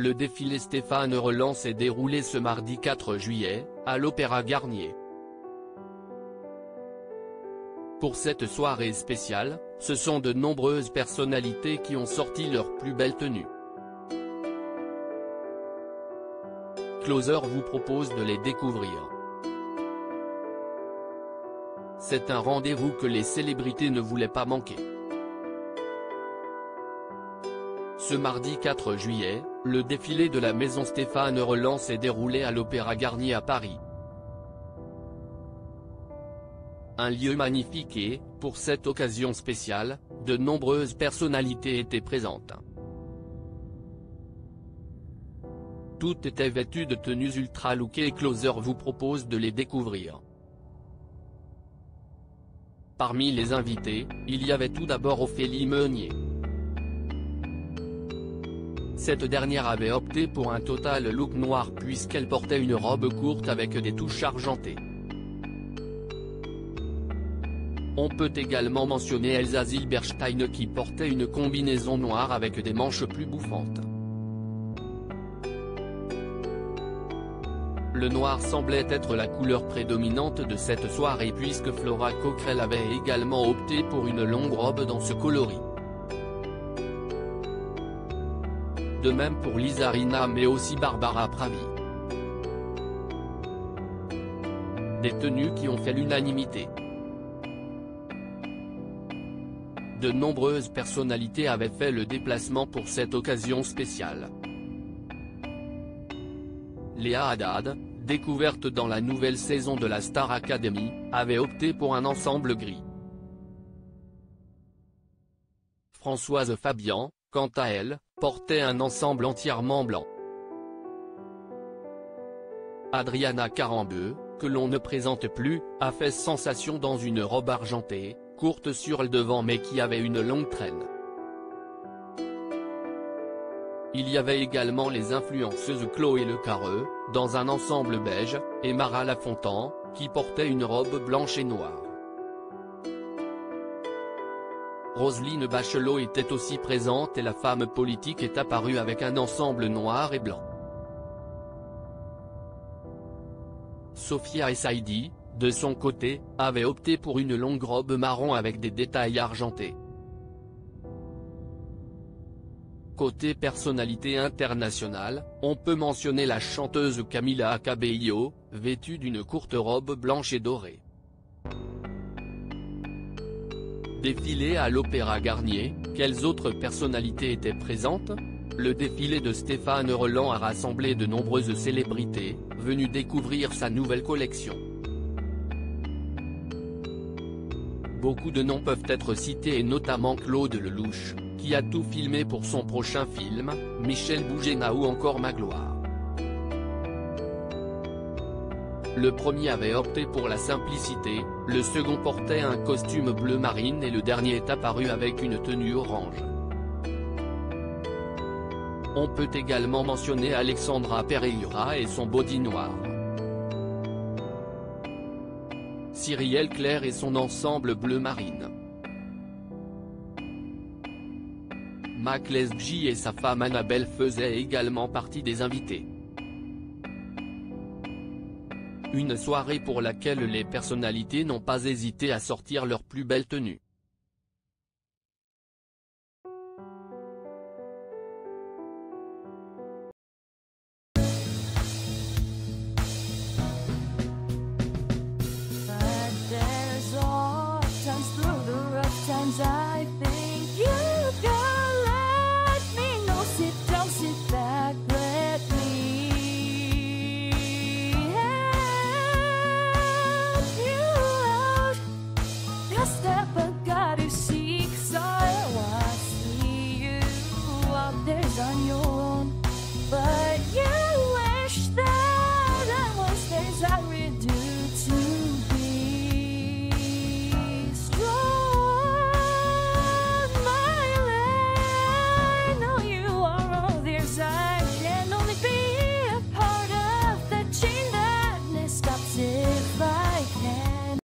le défilé Stéphane Roland s'est déroulé ce mardi 4 juillet, à l'Opéra Garnier. Pour cette soirée spéciale, ce sont de nombreuses personnalités qui ont sorti leurs plus belles tenues. Closer vous propose de les découvrir. C'est un rendez-vous que les célébrités ne voulaient pas manquer. Ce mardi 4 juillet, le défilé de la maison Stéphane Roland s'est déroulé à l'Opéra Garnier à Paris. Un lieu magnifique et, pour cette occasion spéciale, de nombreuses personnalités étaient présentes. Toutes étaient vêtues de tenues ultra lookées et Closer vous propose de les découvrir. Parmi les invités, il y avait tout d'abord Ophélie Meunier. Cette dernière avait opté pour un total look noir puisqu'elle portait une robe courte avec des touches argentées. On peut également mentionner Elsa Zilberstein qui portait une combinaison noire avec des manches plus bouffantes. Le noir semblait être la couleur prédominante de cette soirée puisque Flora Coquerel avait également opté pour une longue robe dans ce coloris. De même pour Lisa Rinna mais aussi Barbara Pravi. Des tenues qui ont fait l'unanimité. De nombreuses personnalités avaient fait le déplacement pour cette occasion spéciale. Léa Haddad, découverte dans la nouvelle saison de la Star Academy, avait opté pour un ensemble gris. Françoise Fabian, quant à elle, portait un ensemble entièrement blanc. Adriana Carambeu, que l'on ne présente plus, a fait sensation dans une robe argentée, courte sur le devant mais qui avait une longue traîne. Il y avait également les influenceuses Chloé Le Carreux, dans un ensemble beige, et Mara Lafontaine, qui portait une robe blanche et noire. Roselyne Bachelot était aussi présente et la femme politique est apparue avec un ensemble noir et blanc. Sophia Essaidi, de son côté, avait opté pour une longue robe marron avec des détails argentés. Côté personnalité internationale, on peut mentionner la chanteuse Camila Cabello, vêtue d'une courte robe blanche et dorée. Défilé à l'Opéra Garnier, quelles autres personnalités étaient présentes? Le défilé de Stéphane Roland a rassemblé de nombreuses célébrités, venues découvrir sa nouvelle collection. Beaucoup de noms peuvent être cités et notamment Claude Lelouch, qui a tout filmé pour son prochain film, Michel Boujena ou encore Magloire. Le premier avait opté pour la simplicité, le second portait un costume bleu marine et le dernier est apparu avec une tenue orange. On peut également mentionner Alexandra Pereira et son body noir. Cyrielle Claire et son ensemble bleu marine. Mac Lesbji et sa femme Annabelle faisaient également partie des invités. Une soirée pour laquelle les personnalités n'ont pas hésité à sortir leurs plus belles tenues.